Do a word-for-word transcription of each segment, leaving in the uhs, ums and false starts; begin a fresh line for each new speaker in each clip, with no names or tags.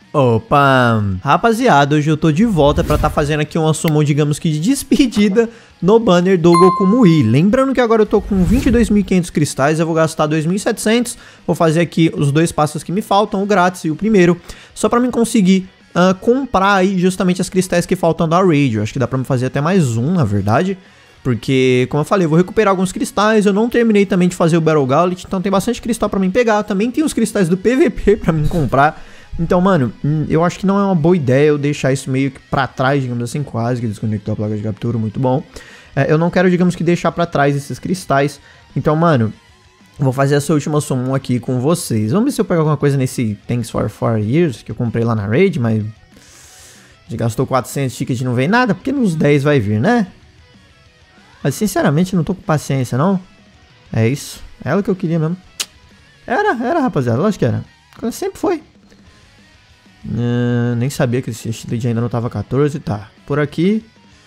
Opa! Rapaziada, hoje eu tô de volta pra tá fazendo aqui uma summon, digamos que de despedida no banner do Goku Mui. Lembrando que agora eu tô com vinte e dois mil e quinhentos cristais, eu vou gastar dois mil e setecentos, vou fazer aqui os dois passos que me faltam, o grátis e o primeiro, só pra mim conseguir uh, comprar aí justamente as cristais que faltam da raid. Eu acho que dá pra me fazer até mais um, na verdade. Porque, como eu falei, eu vou recuperar alguns cristais, eu não terminei também de fazer o Battle Gauntlet, então tem bastante cristal pra mim pegar, também tem os cristais do P V P pra mim comprar. Então, mano, eu acho que não é uma boa ideia eu deixar isso meio que pra trás, digamos assim, quase que desconectou a placa de captura, muito bom. É, eu não quero, digamos que, deixar pra trás esses cristais. Então, mano, vou fazer essa última summon aqui com vocês. Vamos ver se eu pego alguma coisa nesse Thanks for four years, que eu comprei lá na raid, mas... já gastou quatrocentos tickets e não veio nada, porque nos dez vai vir, né? Mas, sinceramente, não tô com paciência, não. É isso. É ela que eu queria mesmo. Era, era, rapaziada. Lógico que era. Sempre foi. Uh, nem sabia que esse Shield ainda não tava quatorze. Tá, por aqui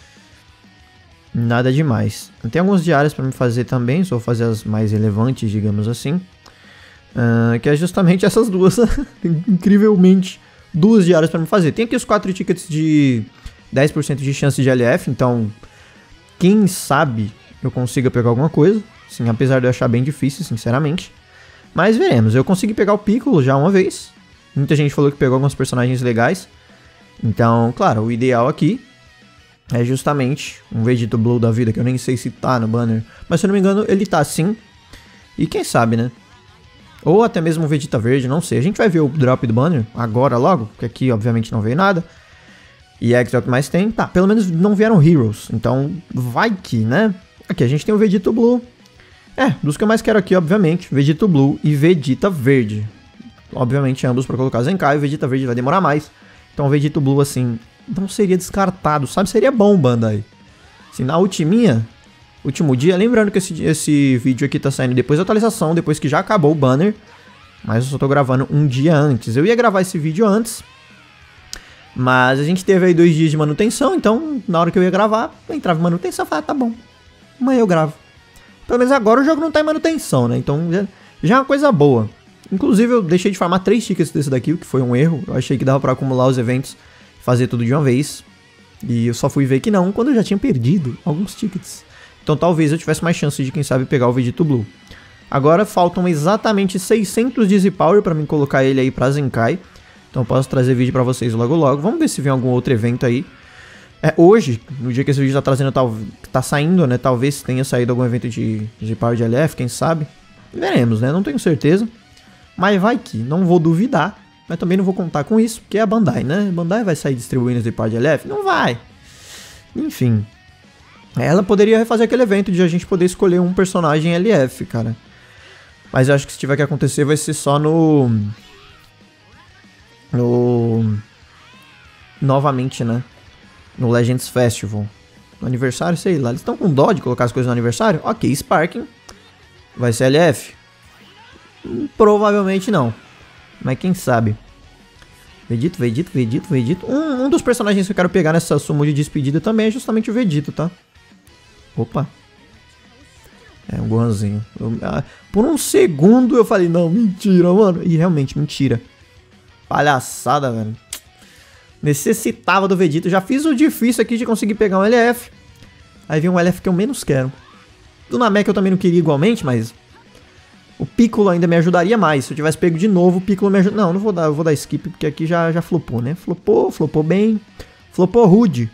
nada demais. Tem alguns diários pra me fazer também. Só vou fazer as mais relevantes, digamos assim, uh, que é justamente essas duas. Incrivelmente, duas diárias pra me fazer. Tem aqui os quatro tickets de dez por cento de chance de L F. Então, quem sabe eu consiga pegar alguma coisa. Sim, apesar de eu achar bem difícil, sinceramente. Mas veremos. Eu consegui pegar o Piccolo já uma vez. Muita gente falou que pegou alguns personagens legais. Então, claro, o ideal aqui é justamente um Vegeta Blue da vida, que eu nem sei se tá no banner. Mas se eu não me engano, ele tá sim. E quem sabe, né? Ou até mesmo um Vegeta Verde, não sei. A gente vai ver o drop do banner agora logo, porque aqui obviamente não veio nada. E X é o que mais tem. Tá, pelo menos não vieram Heroes. Então, vai que, né? Aqui a gente tem o Vegeta Blue. É, dos que eu mais quero aqui, obviamente, Vegeta Blue e Vegeta Verde. Obviamente, ambos para colocar Zenkai, o Vegeta Verde vai demorar mais. Então o Vegeta Blue, assim, não seria descartado, sabe? Seria bom, Bandai. Assim, na ultiminha, último dia, lembrando que esse, esse vídeo aqui tá saindo depois da atualização, depois que já acabou o banner. Mas eu só tô gravando um dia antes. Eu ia gravar esse vídeo antes, mas a gente teve aí dois dias de manutenção, então na hora que eu ia gravar, eu entrava em manutenção e falava, ah, tá bom, amanhã eu gravo. Pelo menos agora o jogo não tá em manutenção, né? Então já, já é uma coisa boa. Inclusive eu deixei de farmar três tickets desse daqui, o que foi um erro. Eu achei que dava pra acumular os eventos, fazer tudo de uma vez. E eu só fui ver que não, quando eu já tinha perdido alguns tickets. Então talvez eu tivesse mais chance de, quem sabe, pegar o Vegeta Blue. Agora faltam exatamente seiscentos de Z-Power pra mim colocar ele aí pra Zenkai. Então eu posso trazer vídeo pra vocês logo logo. Vamos ver se vem algum outro evento aí. É, hoje, no dia que esse vídeo tá trazendo, tal, tá saindo, né? Talvez tenha saído algum evento de Z-Power de L F, quem sabe. Veremos, né? Não tenho certeza. Mas vai que, não vou duvidar, mas também não vou contar com isso, porque é a Bandai, né? A Bandai vai sair distribuindo Z-Power de L F? Não vai. Enfim. Ela poderia refazer aquele evento de a gente poder escolher um personagem L F, cara. Mas eu acho que se tiver que acontecer vai ser só no... No... Novamente, né? No Legends Festival. No aniversário, sei lá. Eles estão com dó de colocar as coisas no aniversário? Ok, Sparking. Vai ser L F? Provavelmente não. Mas quem sabe. Vegeta, Vegeta, Vegeta, Vegeta. Um, um dos personagens que eu quero pegar nessa summon de despedida também é justamente o Vegeta, tá? Opa. É um Gohanzinho. Eu, ah, por um segundo eu falei, não, mentira, mano. E realmente, mentira. Palhaçada, velho. Necessitava do Vegeta. Já fiz o difícil aqui de conseguir pegar um L F. Aí vem um L F que eu menos quero. Do Namek eu também não queria igualmente, mas... o Piccolo ainda me ajudaria mais. Se eu tivesse pego de novo, o Piccolo me ajuda. Não, não vou dar, eu vou dar skip, porque aqui já, já flopou, né? Flopou, flopou bem. Flopou rude.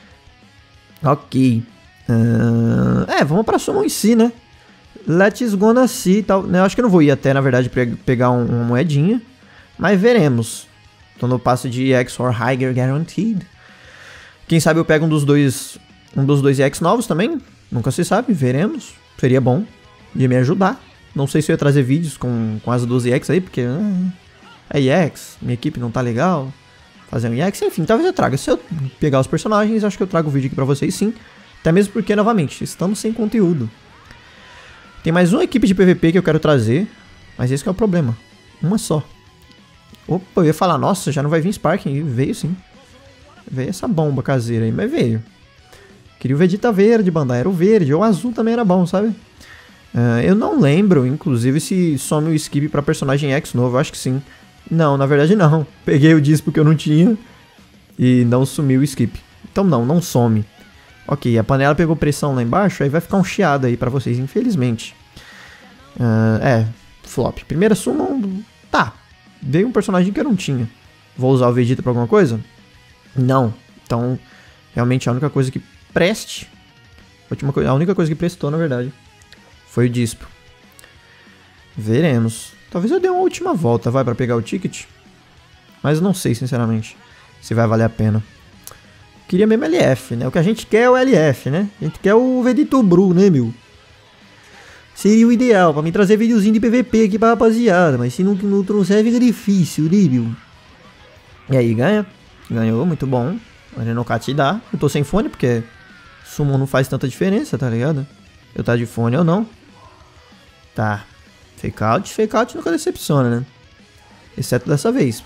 Ok. Uh, é, vamos pra summon em si, né? Let's gonna see. Tal. Eu acho que eu não vou ir até, na verdade, pegar um, uma moedinha. Mas veremos. Tô no passo de E X or Higher Guaranteed. Quem sabe eu pego um dos dois. Um dos dois E X novos também. Nunca se sabe, veremos. Seria bom. Ia me ajudar. Não sei se eu ia trazer vídeos com, com as duas E X aí, porque ah, é E X, minha equipe não tá legal. Fazer um E X, enfim, talvez eu traga. Se eu pegar os personagens, acho que eu trago o vídeo aqui pra vocês sim. Até mesmo porque, novamente, estamos sem conteúdo. Tem mais uma equipe de P V P que eu quero trazer, mas esse que é o problema. Uma só. Opa, eu ia falar, nossa, já não vai vir Sparking. E veio sim. Veio essa bomba caseira aí, mas veio. Queria o Vegeta verde, Bandai, era o verde, ou o azul também era bom, sabe? Uh, eu não lembro, inclusive, se some o skip pra personagem X novo, eu acho que sim. Não, na verdade não. Peguei o disco que eu não tinha e não sumiu o skip. Então não, não some. Ok, a panela pegou pressão lá embaixo, aí vai ficar um chiado aí pra vocês, infelizmente. Uh, é, flop. Primeira summon, tá. Veio um personagem que eu não tinha. Vou usar o Vegeta pra alguma coisa? Não. Então, realmente a única coisa que preste... A, última co a única coisa que prestou, na verdade, foi o Dispo. Veremos. Talvez eu dê uma última volta, vai, pra pegar o ticket. Mas não sei, sinceramente, se vai valer a pena. Queria mesmo L F, né? O que a gente quer é o L F, né? A gente quer o Vegeta Bru, né, meu? Seria o ideal pra mim trazer videozinho de P V P aqui pra rapaziada. Mas se não, não trouxer, fica difícil, né, meu? E aí, ganha? Ganhou, muito bom. A Renokati dá. Eu tô sem fone porque Summon não faz tanta diferença, tá ligado? Eu tá de fone ou não. Tá. Fake out, fake out nunca decepciona, né? Exceto dessa vez.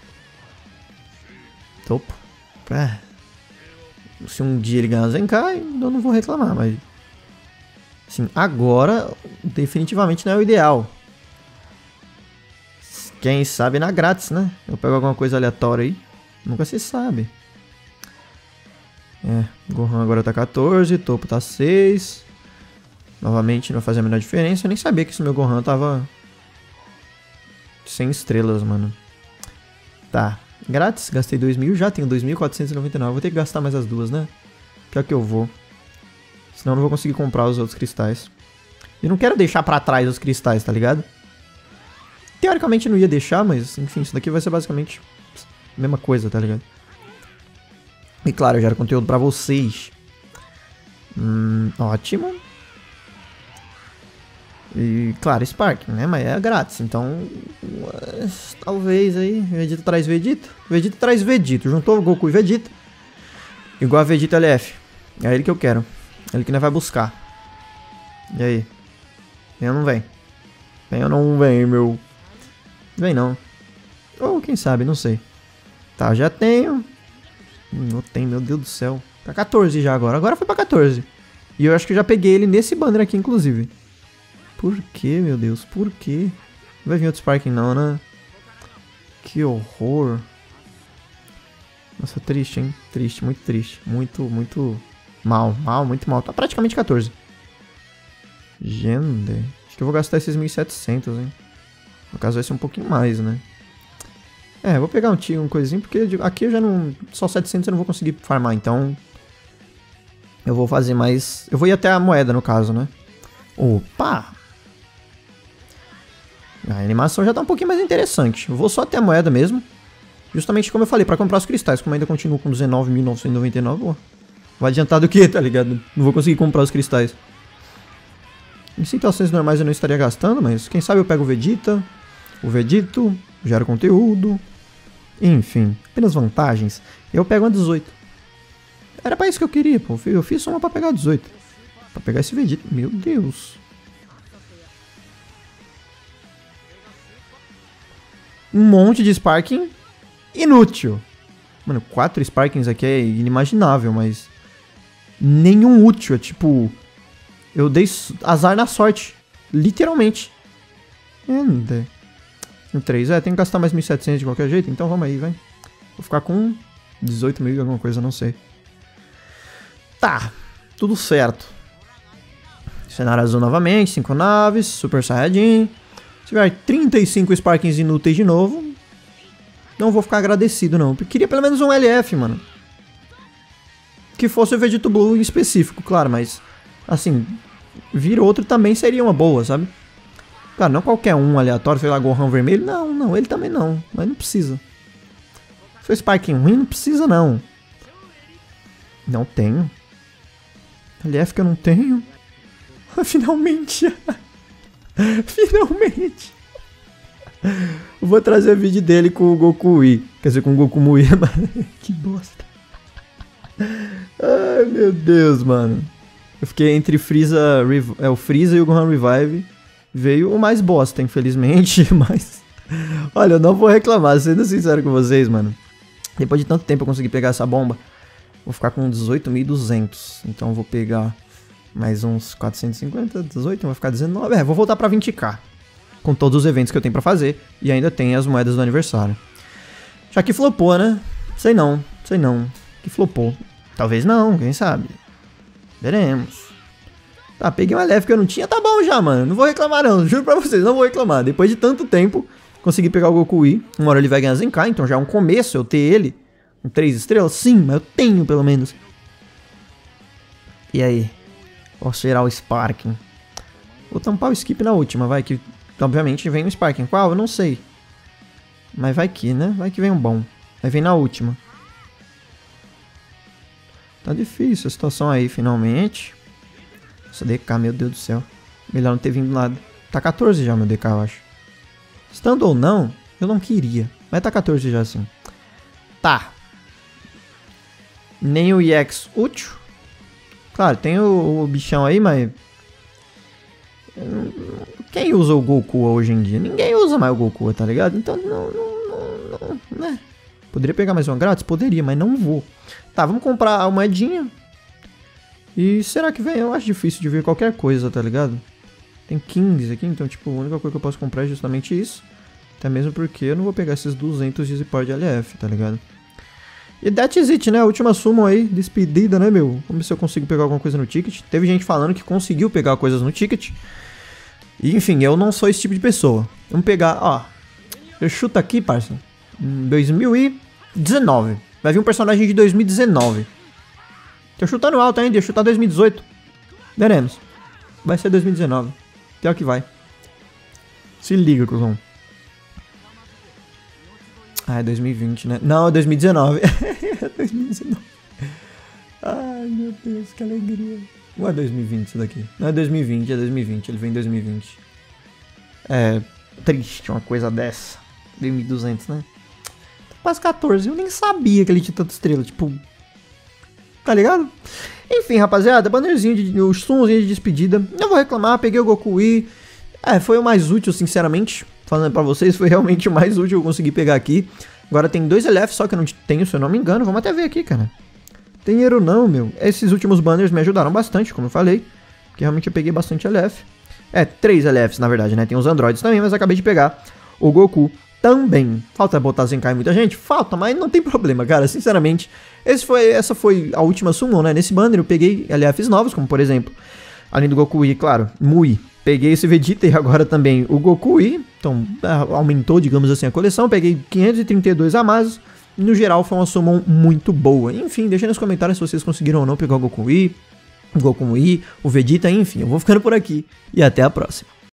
Topo. É. Se um dia ele ganhar Zenkai, eu não vou reclamar, mas... Assim, agora, definitivamente não é o ideal. Quem sabe na grátis, né? Eu pego alguma coisa aleatória aí. Nunca se sabe. É, Gohan agora tá quatorze, Topo tá seis. Novamente não vai fazer a menor diferença. Eu nem sabia que esse meu Gohan tava... sem estrelas, mano. Tá. Grátis, gastei dois mil, já tenho dois mil quatrocentos e noventa e nove. Vou ter que gastar mais as duas, né? Pior que eu vou. Senão eu não vou conseguir comprar os outros cristais. E não quero deixar pra trás os cristais, tá ligado? Teoricamente não ia deixar, mas enfim, isso daqui vai ser basicamente a mesma coisa, tá ligado? E claro, eu gero conteúdo pra vocês. Hum, ótimo. E claro, Spark, né? Mas é grátis, então... Talvez aí... Vegeta traz Vegeta. Vegeta traz Vegeta. Juntou Goku e Vegeta. Igual a Vegeta L F. É ele que eu quero. É ele que nós vai buscar. E aí? Vem ou não vem? Vem ou não vem, meu? Vem não. Ou quem sabe, não sei. Tá, já tenho. Não tem, meu Deus do céu. Tá quatorze já agora. Agora foi pra quatorze. E eu acho que eu já peguei ele nesse banner aqui, inclusive. Por que, meu Deus? Por que? Não vai vir outro Sparking não, né? Que horror. Nossa, triste, hein? Triste, muito triste. Muito, muito mal. Mal, muito mal. Tá praticamente quatorze. Gente. Acho que eu vou gastar esses mil e setecentos, hein? No caso vai ser um pouquinho mais, né? É, vou pegar um tio, um coisinho, porque aqui eu já não... Só setecentos eu não vou conseguir farmar, então... Eu vou fazer mais... Eu vou ir até a moeda, no caso, né? Opa! A animação já tá um pouquinho mais interessante. Eu vou só até a moeda mesmo. Justamente como eu falei, pra comprar os cristais. Como eu ainda continuo com dezenove mil novecentos e noventa e nove, pô, vai adiantar do que, tá ligado? Não vou conseguir comprar os cristais. Em situações normais eu não estaria gastando, mas quem sabe eu pego o Vegeta, o Vegito, gero conteúdo. Enfim, apenas vantagens. Eu pego uma dezoito. Era pra isso que eu queria, pô. Eu fiz só uma pra pegar dezoito. Pra pegar esse Vegeta. Meu Deus. Um monte de Sparking inútil. Mano, quatro Sparkings aqui é inimaginável, mas... Nenhum útil, é tipo... Eu dei azar na sorte. Literalmente. Anda. Em três, é, tem que gastar mais mil e setecentos de qualquer jeito, então vamos aí, vai. Vou ficar com dezoito mil e alguma coisa, não sei. Tá, tudo certo. Cenário azul novamente, cinco naves, Super Saiyajin. Se tiver trinta e cinco Sparkings inúteis de novo, não vou ficar agradecido, não. Eu queria pelo menos um L F, mano. Que fosse o Vegeta Blue em específico, claro, mas... Assim, vir outro também seria uma boa, sabe? Cara, não qualquer um aleatório, sei lá, Gohan vermelho. Não, não, ele também não. Mas não precisa. Se for Sparking ruim, não precisa, não. Não tenho. L F que eu não tenho. Finalmente. Finalmente. Vou trazer vídeo dele com o Goku I. Quer dizer, com o Goku Mui. Que bosta. Ai, meu Deus, mano. Eu fiquei entre Freeza, é, o Freeza e o Gohan Revive. Veio o mais bosta, infelizmente. Mas... Olha, eu não vou reclamar, sendo sincero com vocês, mano. Depois de tanto tempo eu consegui pegar essa bomba. Vou ficar com dezoito mil e duzentos. Então vou pegar mais uns quatrocentos e cinquenta, dezoito, vai ficar dezenove. É, vou voltar pra vinte k. com todos os eventos que eu tenho pra fazer. E ainda tem as moedas do aniversário. Já que flopou, né? Sei não, sei não. Que flopou. Talvez não, quem sabe. Veremos. Tá, peguei uma leve que eu não tinha, tá bom já, mano. Não vou reclamar não, juro pra vocês, não vou reclamar. Depois de tanto tempo, consegui pegar o Goku Wii. Uma hora ele vai ganhar Zenkai, então já é um começo eu ter ele. Com três estrelas? Sim, mas eu tenho pelo menos. E aí? Qual será o Sparking? Vou tampar o skip na última, vai que... Obviamente vem o Sparking. Qual? Eu não sei. Mas vai que, né? Vai que vem um bom. Vai vir na última. Tá difícil a situação aí, finalmente. Nossa, D K, meu Deus do céu. Melhor não ter vindo nada. Tá quatorze já, meu D K, eu acho. Estando ou não, eu não queria. Mas tá quatorze já, assim. Tá. Nem o E X útil. Claro, tem o, o bichão aí, mas... Quem usa o Goku hoje em dia? Ninguém usa mais o Goku, tá ligado? Então, não, não, não, não, né? Poderia pegar mais uma grátis? Poderia, mas não vou. Tá, vamos comprar a moedinha. E será que vem? Eu acho difícil de ver qualquer coisa, tá ligado? Tem quinze aqui, então, tipo, a única coisa que eu posso comprar é justamente isso. Até mesmo porque eu não vou pegar esses duzentos de Zipord de L F, tá ligado? E that's it, né? A última summon aí, despedida, né, meu? Vamos ver se eu consigo pegar alguma coisa no ticket. Teve gente falando que conseguiu pegar coisas no ticket. E, enfim, eu não sou esse tipo de pessoa. Vamos pegar, ó. Eu chuto aqui, parça. Em dois mil e dezenove. Vai vir um personagem de dois mil e dezenove. Tô chutando alto ainda, ia chutar dois mil e dezoito. Veremos. Vai ser dois mil e dezenove. Pior que vai. Se liga, cuzão. Ah, é dois mil e vinte, né? Não, é dois mil e dezenove. É dois mil e dezenove. Ai, meu Deus, que alegria. Ou é dois mil e vinte isso daqui? Não, é dois mil e vinte, é dois mil e vinte. Ele vem em dois mil e vinte. É triste uma coisa dessa. dois mil e duzentos, né? Quase quatorze. Eu nem sabia que ele tinha tanta estrela. Tipo... Tá ligado? Enfim, rapaziada. Bannerzinho, de, o somzinho de despedida. Não vou reclamar. Peguei o Goku Wii. É, foi o mais útil, sinceramente. Falando pra vocês, foi realmente o mais útil que eu consegui pegar aqui. Agora tem dois L F, só que eu não tenho, se eu não me engano. Vamos até ver aqui, cara. Tem dinheiro não, meu. Esses últimos banners me ajudaram bastante, como eu falei. Porque realmente eu peguei bastante L F. É, três L Fs, na verdade, né? Tem os androids também, mas eu acabei de pegar o Goku também. Falta botar Zenkai em muita gente? Falta, mas não tem problema, cara. Sinceramente, esse foi, essa foi a última summon, né? Nesse banner eu peguei L Fs novos, como por exemplo, além do Goku Wii, claro, Mui. Peguei esse Vegeta e agora também o Goku Wii. Então, aumentou, digamos assim, a coleção. Peguei quinhentos e trinta e dois Amazo. No geral, foi uma summon muito boa. Enfim, deixem nos comentários se vocês conseguiram ou não pegar o Goku Wii, o Goku Wii, o Vegeta, enfim. Eu vou ficando por aqui e até a próxima.